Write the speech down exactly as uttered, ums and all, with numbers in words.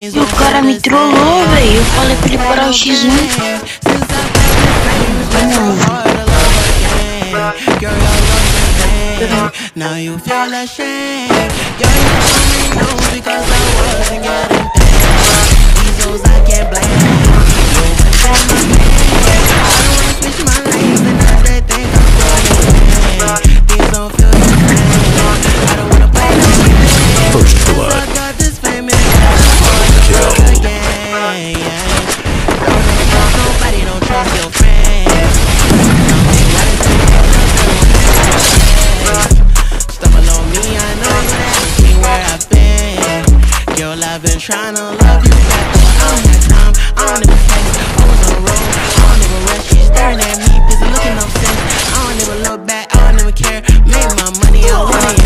E o cara me trollou, velho. Eu falei pra ele parar o X um. Now you feel ashamed. Girl, you only know because I wasn't getting paid. These hoes I can't blame. You went down my name. I don't wanna switch my lanes and now they think I'm running. Things don't feel the same. I don't wanna play no games. First blood. I got this fame and I Kill. again. Don't trust nobody, don't trust your friends. Stumble on me, I know you haven't seen where I've been. Girl, I've been trying to love you back, but I don't have time, I don't even text. I was on the road, I don't even rest. She's staring at me, busy looking upset. I don't even look back, I don't even care. Made my money, I want it.